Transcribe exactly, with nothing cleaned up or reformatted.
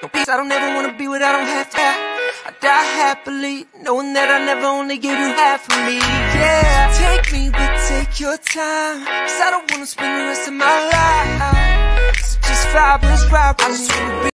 No peace, I don't ever wanna be what I don't have to have. I die happily, knowing that I never only gave you half of me. Yeah, take me, but take your time, cause I don't wanna spend the rest of my life. So just vibe, let's ride. I just wanna be